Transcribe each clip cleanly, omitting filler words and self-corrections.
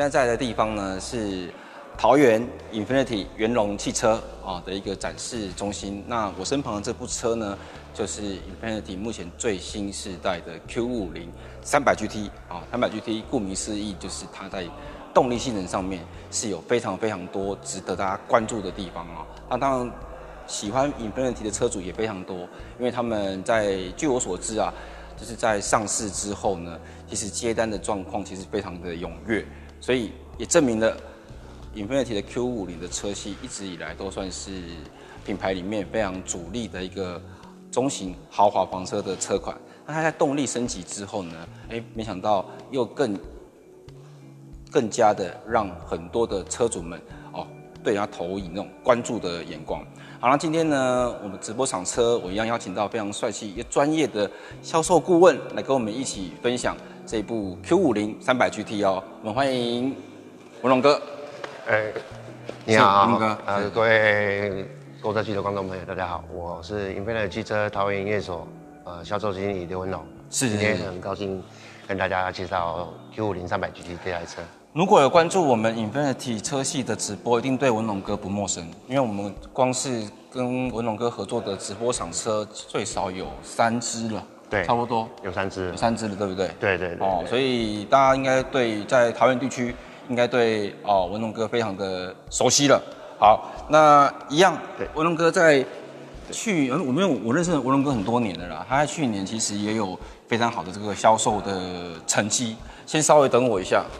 在在的地方呢是桃园 Infinity 元龙汽车的一个展示中心。那我身旁的这部车呢，就是 Infinity 目前最新世代的 Q50 300GT 300GT 顾名思义就是它在动力性能上面是有非常多值得大家关注的地方那当然，喜欢 Infinity 的车主也非常多，因为他们据我所知就是在上市之后呢，其实接单的状况其实非常的踊跃，所以也证明了 Infinity 的 Q50 的车系一直以来都算是品牌里面非常主力的一个中型豪华房车的车款。那它在动力升级之后呢，没想到又更加的让很多的车主们对它投以那种关注的眼光。好，那今天呢，我们直播赏车，我一样邀请到非常帅气、也专业的销售顾问来跟我们一起分享这部 Q50 300GT我们欢迎文龙哥。 你好， 文龙哥。 各位购车汽车观众朋友，大家好，我是 Infinity 汽车桃园营业所销售经理刘文龙。今天很高兴跟大家介绍 Q50 300GT 这台车。 如果有关注我们 Infinity 车系的直播，一定对文龙哥不陌生，因为我们光是跟文龙哥合作的直播赏车最少有3支了， 对， 差不多有3支， 有3支了，对不对？ 对。 所以大家应该在桃园地区应该对文龙哥非常的熟悉了。好，那一样，文龙哥在我认识文龙哥很多年了啦，他在去年其实也有非常好的这个销售的成绩。先稍微等我一下。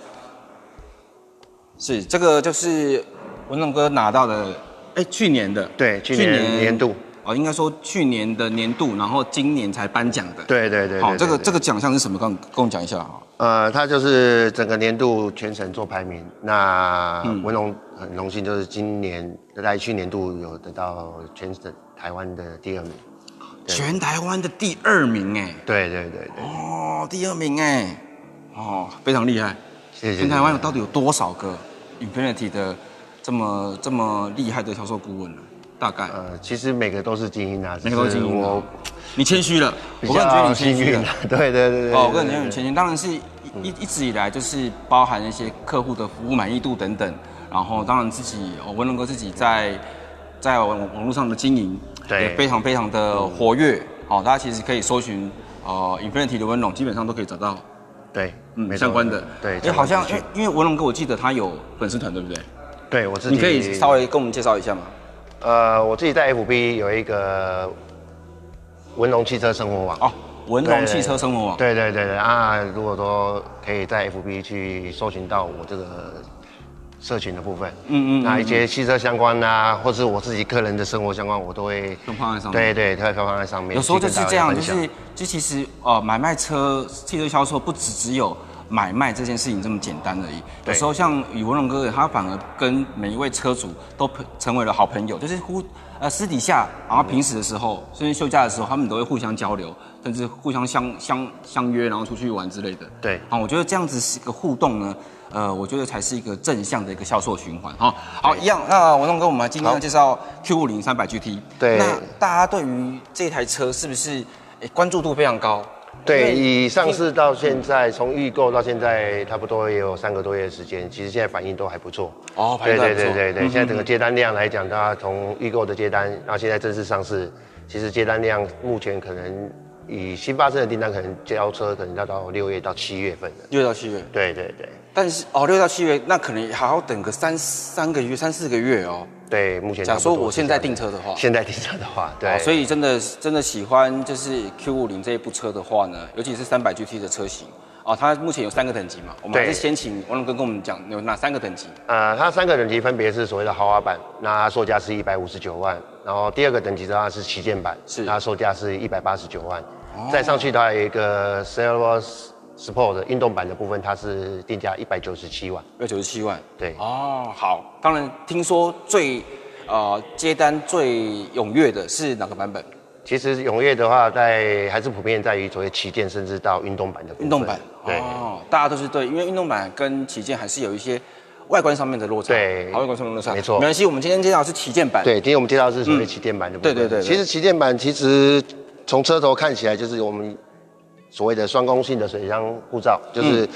是这个就是文龙哥拿到的，去年的， 对，去年年度应该说去年的年度，然后今年才颁奖的。 对。 好，这个奖项是什么？跟我们讲一下它就是整个年度全省做排名。那文龙很荣幸，就是今年在去年度有得到全省台湾的第2名。 全台湾的第2名对。 第2名非常厉害。 谢谢。 全台湾到底有多少个 Infinity 的这么厉害的销售顾问呢？大概其实每个都是精英每个都是精英你谦虚了，我个人觉得你谦虚了。 对。 我个人觉得你谦虚，当然是一直以来就是包含一些客户的服务满意度等等，然后当然自己文龙哥自己在网络上的经营也非常的活跃。大家其实可以搜寻Infinity 的文龙，基本上都可以找到。 对， 相关的。 对， 好像因为文龙哥，我记得他有粉丝团，对不对？ 对，我自己。 你可以稍微跟我们介绍一下吗？ 我自己在 FB 有一个文龙汽车生活网。 文龙汽车生活网。 对。如果说可以在 FB 去搜寻到我这个社群的部分，那一些汽车相关或是我自己个人的生活相关，我都会放在上面。 对，都会放在上面。 有时候就是这样，就其实买卖汽车销售不只有买卖这件事情这么简单而已。有时候像以文龙哥，他反而跟每一位车主都成为了好朋友，就是私底下，然后平时的时候，甚至休假的时候，他们都会互相交流，甚至互相相约，然后出去玩之类的。 对。 我觉得这样子是一个互动呢。我觉得才是一个正向的一个销售循环好，一样。那文龙哥，我们今天要介绍 Q50 300GT。对。那大家对于这台车是不是关注度非常高？ 对，以上市到现在，从预购到现在，差不多也有3个多月的时间。其实现在反应都还不错。 反应都还不错。 对。现在整个接单量来讲，大家从预购的接单，然后现在正式上市，其实接单量目前可能以新发生的订单，可能交车可能要到6月到7月份了。 6到7月。对。但是6到7月，那可能还要等个3、4个月对，目前假如说我现在订车的话， 对， 所以真的喜欢就是 Q50 这一部车的话呢，尤其是300GT 的车型它目前有3个等级嘛，我们还是先请文龙哥跟我们讲有哪3个等级。 它3个等级分别是所谓的豪华版，那它售价是159万，然后第2个等级的话是旗舰版，它售价是189万，再上去它有一个 Silver Sport 的运动版的部分，它是定价197万。 197万。对。 好。 当然，听说接单最踊跃的是哪个版本？ 其实踊跃的话，还是普遍在于所谓旗舰，甚至到运动版的部分。 运动版。 对。 大家都是对，因为运动版跟旗舰还是有一些外观上面的落差。 对。 外观上面的落差。 没错。 没关系，我们今天介绍的是旗舰版。 对，今天我们介绍的是所谓旗舰版的部分。对。其实旗舰版从车头看起来就是我们所谓的双工性的水箱护罩，就是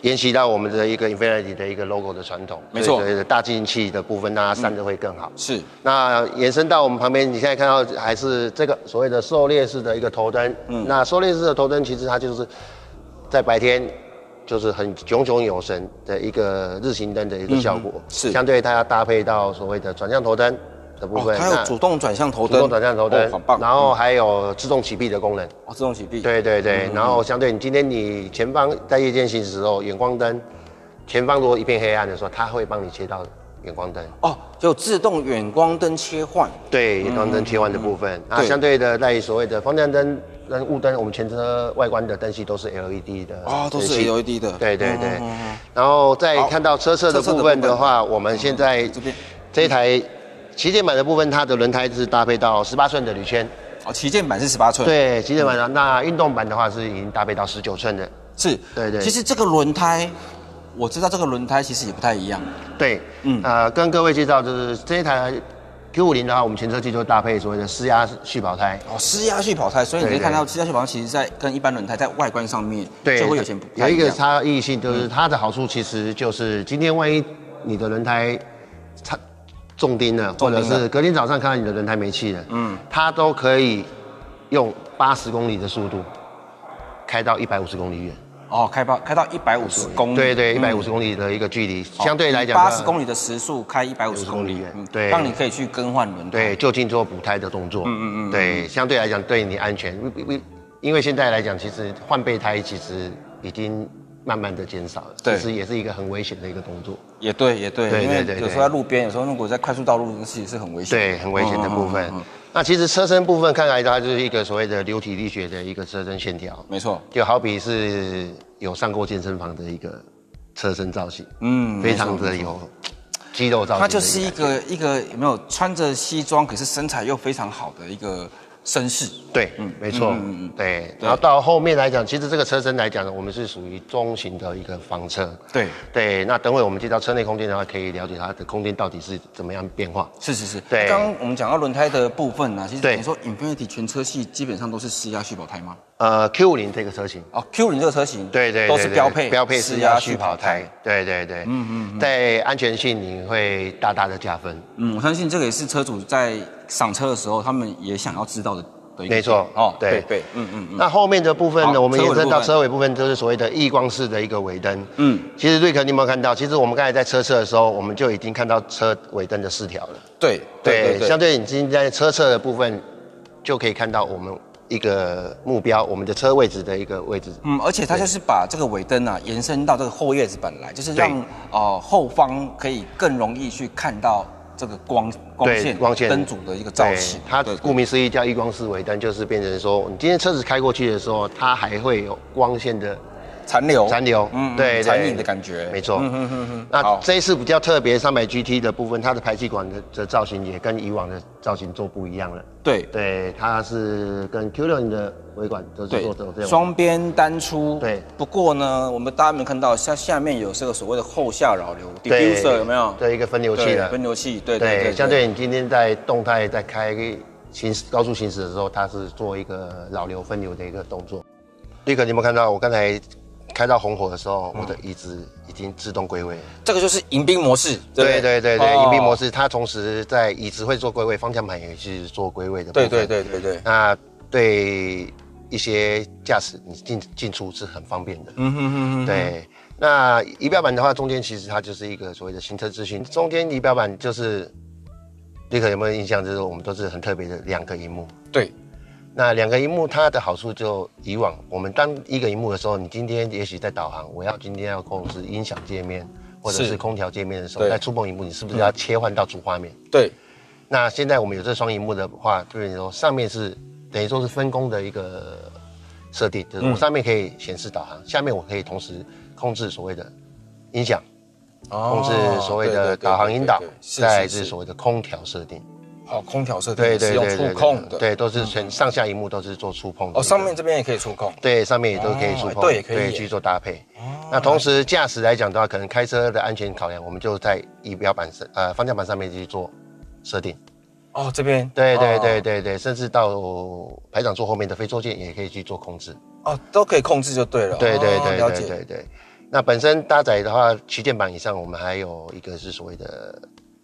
沿袭到我们的一个 Infinity 的一个 logo 的传统， 没错， 所以大进气的部分让它散热会更好。 是。 那延伸到我们旁边，你现在看到还是这个所谓的狩猎式的一个头灯。那狩猎式的头灯其实它就是在白天就是很炯炯有神的一个日行灯的一个效果。 是。 相对它要搭配到所谓的转向头灯的部分， 它有主动转向头灯， 主动转向头灯， 好棒。 然后还有自动启闭的功能。 自动启闭。 对对对，然后相对你今天你前方在夜间行驶的时候，远光灯前方如果一片黑暗的时候，它会帮你切到远光灯。 就自动远光灯切换。 对，远光灯切换的部分。那相对的，在所谓的方向灯跟雾灯，我们前车外观的灯系都是 LED 的。 都是 LED 的。 对对对。然后再看到车侧的部分的话，我们现在这一台旗舰版的部分，它的轮胎是搭配到18寸的铝圈。 旗舰版是18寸。 对，旗舰版的。那运动版的话是已经搭配到19寸的。 是。对对。其实这个轮胎，我知道这个轮胎其实也不太一样。 对。跟各位介绍就是这一台 Q50的话，我们前车系就搭配所谓的施压蓄跑胎。 施压蓄跑胎，所以你可以看到施压蓄跑胎其实在跟一般轮胎在外观上面就会有些不太一样。 有一个差异性，就是它的好处其实就是今天万一你的轮胎中钉了，或者是隔天早上看到你的轮胎没气了，它都可以用80公里的速度开到150公里远。 开到150公里。 对对，150公里的一个距离，相对来讲 ，80公里的时速开150公里远， 对， 让你可以去更换轮胎， 对，就近做补胎的动作，对，相对来讲对你安全，因为现在来讲，其实换备胎其实已经慢慢的减少了，其实也是一个很危险的一个动作。 也对，因为有时候在路边，有时候如果在快速道路，其实是很危险。 对，很危险的部分。那其实车身部分看来，它就是一个所谓的流体力学的一个车身线条。 没错， 就好比是有上过健身房的一个车身造型，非常的有肌肉造型。 它就是一个有没有穿着西装，可是身材又非常好的一个绅士。 对，没错，对。然后到后面来讲，其实这个车身来讲呢，我们是属于中型的一个房车。对。那等会我们介绍车内空间的话，可以了解它的空间到底是怎么样变化。 是。 对。 刚刚我们讲到轮胎的部分呢，其实你说 Infinity 全车系基本上都是施压蓄跑胎吗 ？Q50这个车型。 Q50这个車型， 对， 都是标配施压蓄跑胎。对。在安全性你会大大的加分。 我相信这个也是车主在赏车的时候，他们也想要知道的。 没错，对。那后面的部分呢，我们延伸到车尾部分，就是所谓的异光式的一个尾灯。其实瑞克，你有没有看到？其实我们刚才在车侧的时候，我们就已经看到车尾灯的4条了。对，相对你今天在车侧的部分，就可以看到我们一个目标，我们的车位置的一个位置。 而且它就是把这个尾灯延伸到这个后叶子本来，就是让后方可以更容易去看到这个光线灯组的一个造型。 它顾名思义叫异光式尾灯，就是变成说，你今天车子开过去的时候，它还会有光线的残留， 对， 残影的感觉， 没错。那这一次比较特别300 GT 的部分，它的排气管的造型也跟以往的造型做不一样了。对，它是跟 Q60的尾管都是做这种双边单出。 对， 不过呢，我们大家有没有看到，像下面有这个所谓的后下扰流 diffuser 有没有？ 对，一个分流器的。 分流器，对。 相对你今天在动态在开高速行驶的时候，它是做一个扰流分流的一个动作。立刻，你有没有看到我刚才开到红火的时候，我的椅子已经自动归位。 这个就是迎宾模式。 对，迎宾模式，它同时在椅子会做归位，方向盘也是做归位的部分。 对。 那对一些驾驶，你进出是很方便的。对。那仪表板的话，中间其实它就是一个所谓的行车资讯。中间仪表板就是，立刻有没有印象？就是我们都是很特别的2个萤幕。 对。 那2个萤幕它的好处就以往我们当一个萤幕的时候，你今天也许在导航，我今天要控制音响界面或者是空调界面的时候，在触碰萤幕，你是不是要切换到主画面？ 对。 那现在我们有这双萤幕的话，对你说上面是等于说是分工的一个设定，就是我上面可以显示导航，下面我可以同时控制所谓的音响，控制所谓的导航引导，再来是所谓的空调设定。 空调设定是用触控的， 对，都是全上下萤幕都是做触碰的。 上面这边也可以触控， 对，上面也都可以触碰，对，去做搭配。那同时驾驶来讲的话，可能开车的安全考量，我们就在仪表板方向盘上面去做设定。 这边， 对，甚至到排长座后面的非座键也可以去做控制。 都可以控制就对了。 对，了解。 那本身搭载的话，旗舰版以上我们还有一个是所谓的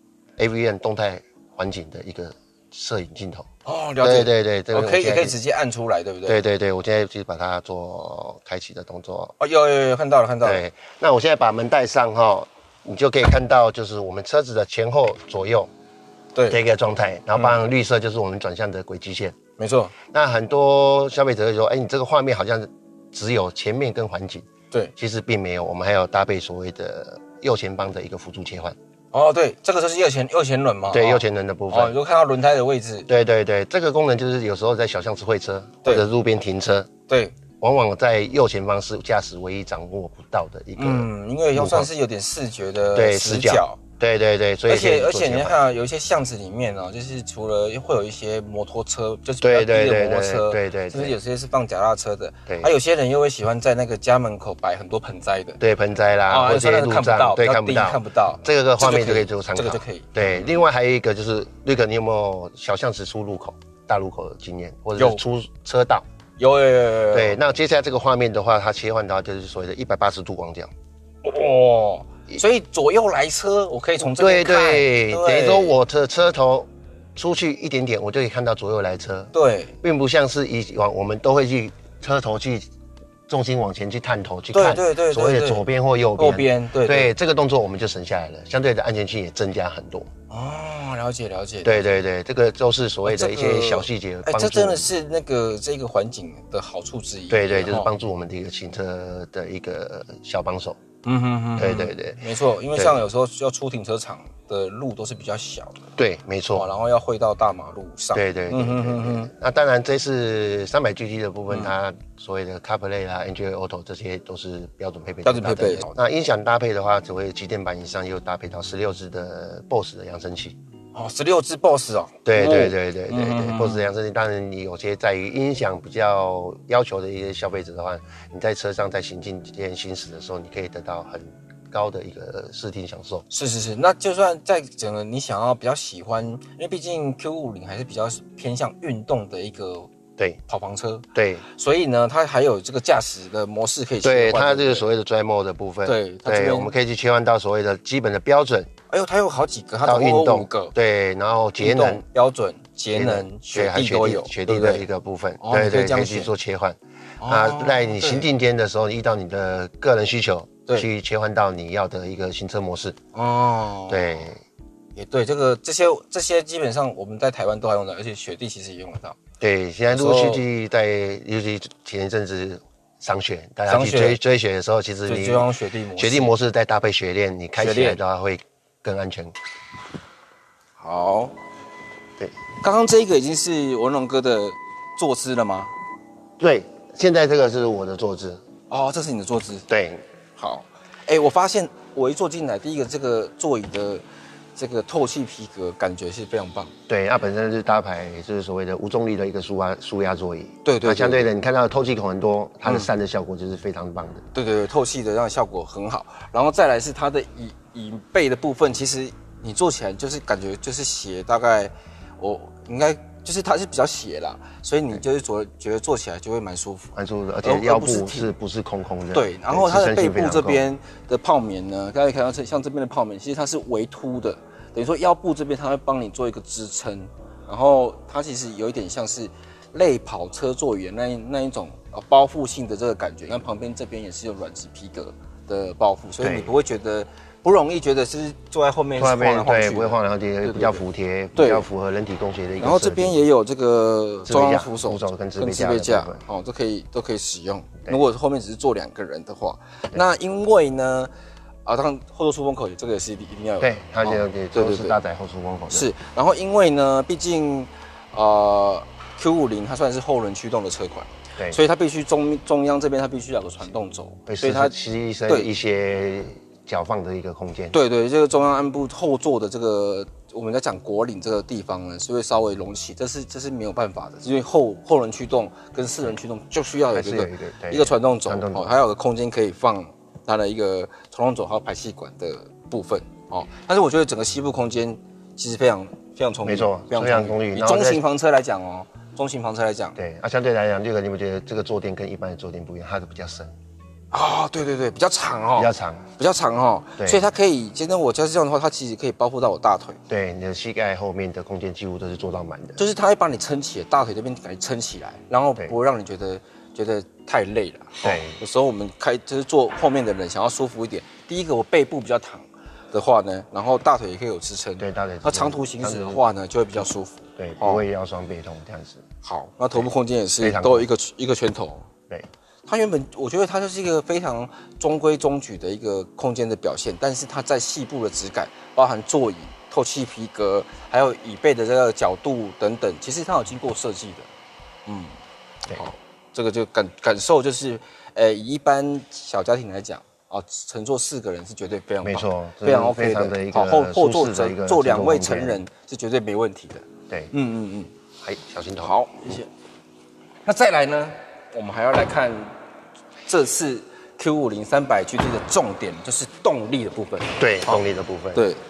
AVN 动态环景的一个摄影镜头。 哦，了解。 对，这个也可以直接按出来，对不对？ 对，我现在就把它做开启的动作。 哦，有，看到了。 对，那我现在把门带上哈，你就可以看到就是我们车子的前后左右的一个状态，然后帮绿色就是我们转向的轨迹线。 没错。那很多消费者会说，哎，你这个画面好像只有前面跟环景。 对， 其实并没有，我们还有搭配所谓的右前方的一个辅助切换。 哦，对，这个就是右前轮嘛。 对，右前轮的部分。 你就看到轮胎的位置。 对，这个功能就是有时候在小巷子会车或者路边停车， 对， 往往在右前方是驾驶唯一掌握不到的一个。 因为要算是有点视觉的死角。 对，所以而且你看有一些巷子里面哦，就是除了会有一些摩托车，就是比较低的摩托车， 对， 甚至有些是放脚踏车的， 对， 有些人又会喜欢在那个家门口摆很多盆栽的， 对，盆栽啦，或者路障，对，看不到，这个画面就可以做参考， 这个就可以。 对，另外还有一个就是瑞克，你有没有小巷子出入口、大路口的经验，或者是出车道？ 有。 对，那接下来这个画面的话，它切换到就是所谓的180度广角。 哦。所以左右来车，我可以从这边看。 对，等于说我的车头出去一点点，我就可以看到左右来车。 对， 并不像是以往我们都会去车头去重心往前去探头去看， 对， 所谓的左边或右边。 对， 这个动作我们就省下来了，相对的安全性也增加很多。 哦，了解。 对，这个都是所谓的一些小细节。 这真的是这个环境的好处之一。 对，就是帮助我们的一个行车的一个小帮手。对， 没错，因为像有时候要出停车场的路都是比较小的， 对，没错， 然后要汇到大马路上， 对，那当然这是300GT 的部分，它所谓的 CarPlay 啦、Android Auto 这些都是标准配备。那音响搭配的话，只会旗舰版以上又搭配到16支的 BOSS 的扬声器。 16支 BOSS 哦。 对，BOSS 的扬声器，当然你有些在于音响比较要求的一些消费者的话，你在车上在行进间行驶的时候，你可以得到很高的一个视听享受。 是，那就算在整个你想要比较喜欢，因为毕竟 Q50还是比较偏向运动的一个跑房车， 对， 所以呢，它还有这个驾驶的模式可以切换。 对，它这个所谓的 Drive Mode 的部分，对，我们可以去切换到所谓的基本的标准。 它有好几个，它到运动 5个， 对，然后节能标准、节能、雪地都有， 雪地的一个部分， 对， 可以去做切换。在你行进间的时候，依照你的个人需求去切换到你要的一个行车模式。对， 也对，这些基本上我们在台湾都还用得到，而且雪地其实也用得到。 对，现在陆续尤其前一阵子赏雪，大家去追雪的时候，其实你就用雪地模式再搭配雪链，你开起来的话会更安全。 好， 对， 刚刚这个已经是文龙哥的坐姿了吗？ 对，现在这个是我的坐姿。 哦，这是你的坐姿。 对， 好。我发现我一坐进来，第一个这个座椅的这个透气皮革感觉是非常棒。 对，它本身是搭牌，就是所谓的无重力的一个舒压座椅。 对， 那相对的，你看到的透气孔很多，它的散热效果就是非常棒的。 对，透气的让效果很好。然后再来是它的椅背的部分，其实你坐起来就是感觉就是斜，大概我应该就是它是比较斜啦，所以你就是觉得坐起来就会蛮舒服， 而且腰部不是空的。 对，然后它的背部这边的泡棉呢，大家看到像这边的泡棉，其实它是微凸的，等于说腰部这边它会帮你做一个支撑，然后它其实有一点像是类跑车座椅那一种包覆性的这个感觉，那旁边这边也是有软质皮革的包覆，所以你不会觉得。不容易觉得是坐在后面晃来晃去， 不会晃来晃去，比较服帖，比较符合人体工学的一个。 然后这边也有这个中央扶手跟自备架， 都可以使用。如果后面只是坐2个人的话，那因为呢，当然后座出风口这个也是一定要有。 对，它都是搭载后出风口。 是，然后因为呢，毕竟Q50它算是后轮驱动的车款， 对， 所以它必须中央这边它必须有个传动轴， 所以它牺牲一些脚放的一个空间。 对，这个中央鞍部后座的这个我们在讲果岭这个地方呢，是会稍微隆起，这是没有办法的，因为后轮驱动跟4轮驱动就需要有一个传动轴，还有个空间可以放它的一个传动轴还有排气管的部分但是我觉得整个膝部空间其实非常充裕， 没错，非常充裕。 以中型房车来讲对相对来讲，这个你们觉得这个坐垫跟一般的坐垫不一样，它是比较深。 啊，对对对，比较长哦，比较长哦， 对， 所以它可以，现在我加是这样的话，它其实可以包覆到我大腿。 对，你的膝盖后面的空间几乎都是做到满的。 就是它会把你撑起来，大腿这边感觉撑起来，然后不会让你觉得太累了。 对， 有时候我们就是坐后面的人想要舒服一点，第一个我背部比较躺的话呢，然后大腿也可以有支撑。 对，大腿。 那长途行驶的话呢，就会比较舒服。 对，不会腰酸背痛这样子。 好，那头部空间也是都有一个拳头。 对。 它原本我觉得它就是一个非常中规中矩的一个空间的表现，但是它在细部的质感，包含座椅、透气皮革，还有椅背的这个角度等等，其实它有经过设计的。嗯，好，这个就感受就是，以一般小家庭来讲，哦，乘坐4个人是绝对非常棒， 没错， 非常 OK 的。好，后座坐2位成人是绝对没问题的。 对，哎，小心头。 好，谢谢。那再来呢？我们还要来看这次 Q50 300GT 的重点，就是动力的部分。 对，动力的部分。 对。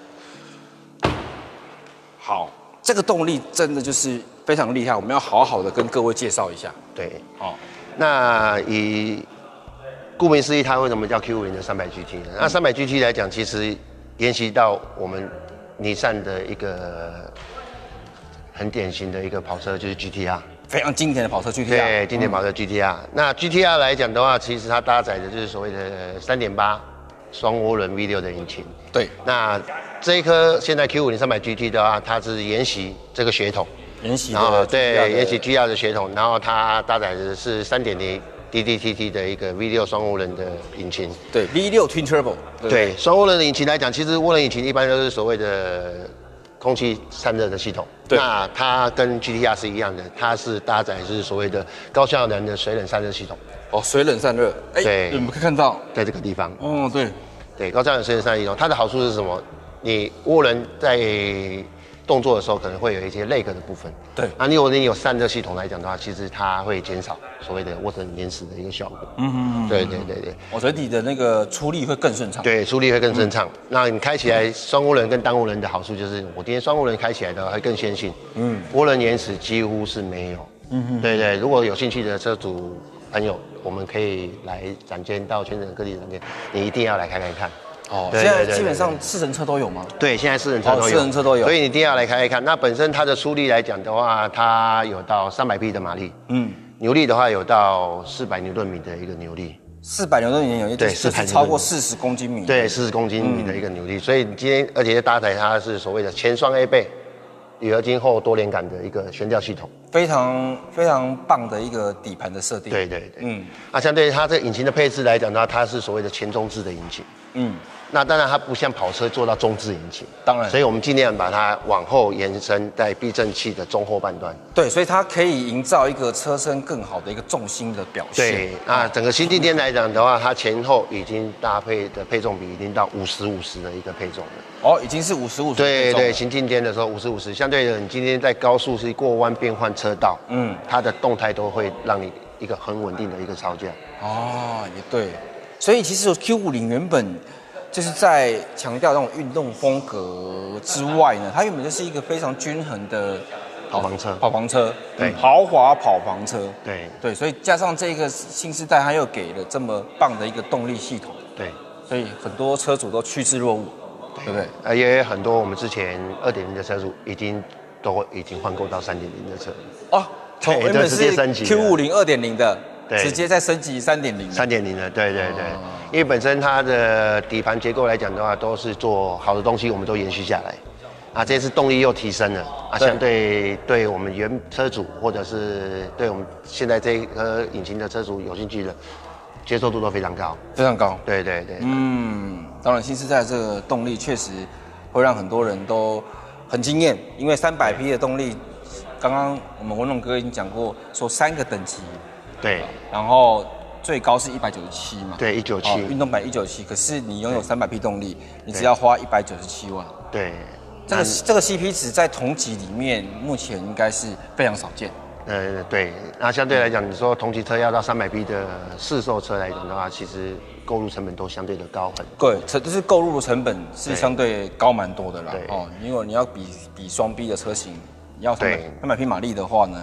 好，这个动力真的就是非常厉害，我们要好好的跟各位介绍一下。 对，哦，那顾名思义，它为什么叫 Q50的300GT 呢？那300GT 来讲，其实沿袭到我们尼桑的一个很典型的一个跑车，就是 GTR。 非常经典的跑车 GTR， 对，经典跑车 GTR。那 GTR 来讲的话，其实它搭载的就是所谓的3.8双涡轮 V6的引擎。对，那这一颗现在 Q50 300GT 的话，它是沿袭这个血统， 沿袭的对，沿袭 GR 的血统，然后它搭载的是3.0 DDTT 的一个 V6双涡轮的引擎。 对 ，V6 Twin Turbo。 对，双涡轮的引擎来讲，其实涡轮引擎一般都是所谓的空气散热的系统，那它跟 GTR 是一样的，它是搭载是所谓的高效能的水冷散热系统。 哦，水冷散热，对，你们可以看到， 在这个地方。 哦，对， 高效能水冷散热系统，它的好处是什么？你涡轮在动作的时候可能会有一些lag的部分。对，那如果你有散热系统来讲的话，其实它会减少所谓的涡轮延时的一个效果。对。 我觉得你的那个出力会更顺畅。 对，出力会更顺畅。那你开起来双涡轮跟单涡轮的好处就是，我今天双涡轮开起来的话会更先进。涡轮延时几乎是没有。对，如果有兴趣的车主朋友，我们可以来展间到全省各地展间，你一定要来看看。 哦，现在基本上4人车都有吗？ 对，现在4人车都有，4人车都有，所以你一定要来看一看。那本身它的出力来讲的话，它有到300匹的马力，扭力的话有到400牛顿米的一个扭力 ，400牛顿米的扭力，对，是超过40公斤米， 对，40公斤米的一个扭力。所以你今天而且搭载它是所谓的前双 A 倍铝合金后多连杆的一个悬吊系统， 非常棒的一个底盘的设定。 对，那相对它这个引擎的配置来讲的话，它是所谓的前中置的引擎，那当然它不像跑车做到中置引擎，当然，所以我们尽量把它往后延伸在避震器的中后半段。对， 所以它可以营造一个车身更好的一个重心的表现。 对，那整个新进天来讲的话，它前后已经搭配的配重比已经到50-50的一个配重了。 哦，已经是50-50。 对，新进天的时候50-50，相对的，你今天在高速是过弯变换车道，它的动态都会让你一个很稳定的一个操驾。 哦，也对，所以其实 Q50 原本就是在强调那种运动风格之外呢，它原本就是一个非常均衡的跑房车， 对，豪华跑房车， 对， 所以加上这个新世代，它又给了这么棒的一个动力系统， 对， 所以很多车主都趋之若鹜，对不对？ 也有很多我们之前2.0的车主已经换购到3.0的车哦，从原本是 Q50 2.0的。直接再升级3.0 的，对，因为本身它的底盘结构来讲的话，都是做好的东西，我们都延续下来。这次动力又提升了，相对我们原车主或者是对我们现在这一颗引擎的车主有兴趣的，接受度都非常高， 非常高。 对， 当然新世代这个动力确实会让很多人都很惊艳，因为300匹的动力，刚刚我们文龙哥已经讲过，说3个等级。 对， 然后最高是197嘛？ 对，197， 运动版197。可是你拥有300匹动力，你只要花197万。 对， 这个 CP 值在同级里面目前应该是非常少见。 对，那相对来讲，你说同级车要到300匹的市售车来讲的话，其实购入成本都相对的高很多。 对，就是购入的成本是相对高蛮多的啦。因为你要比双 B 的车型，要300匹马力的话呢。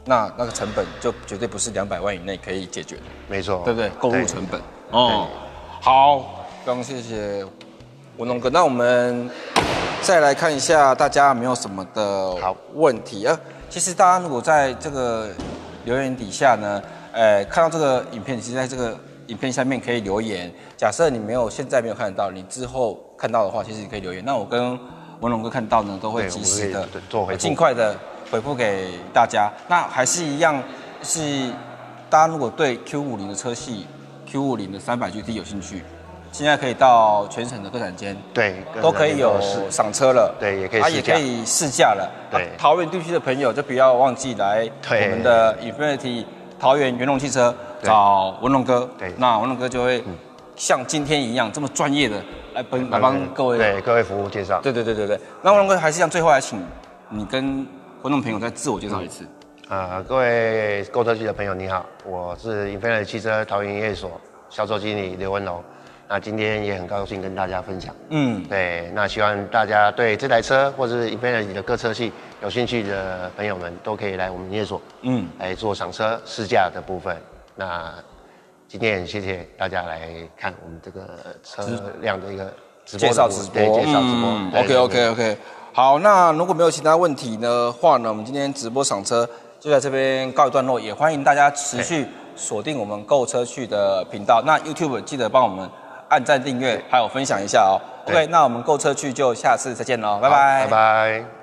那个成本就绝对不是200万以内可以解决的， 没错， 对不对？购入成本哦。好，非常谢谢文龙哥。那我们再来看一下大家有没有什么的问题啊？其实大家如果在这个留言底下呢，看到这个影片，其实在这个影片下面可以留言。假设你现在没有看得到，你之后看到的话，其实你可以留言。那我跟文龙哥看到呢，都会及时的尽快的回复给大家。那还是一样，是大家如果对 Q50的车系、Q50的300GT 有兴趣，现在可以到全省的各展间， 对， 都可以有赏车了， 对，也可以试驾， 也可以试驾了。 对， 桃园地区的朋友就不要忘记来我们的 Infinity 桃园元龙汽车找文龙哥。对，那文龙哥就会像今天一样这么专业的来帮各位服务介绍。 对。那文龙哥还是像最后来请你跟观众朋友再自我介绍一次。 各位购车系的朋友你好，我是 Infinity 汽车桃园营业所销售经理刘文龙。那今天也很高兴跟大家分享。对，那希望大家对这台车或者是 Infinity 的各车系有兴趣的朋友们，都可以来我们营业所，来做赏车试驾的部分。那今天也谢谢大家来看我们这个车辆的一个介绍直播。OK。好，那如果没有其他问题的话呢，我们今天直播赏车就在这边告一段落，也欢迎大家持续锁定我们购车去的频道。那 YouTube 记得帮我们按赞、订阅，还有分享一下哦。OK， 那我们购车去就下次再见喽，拜拜。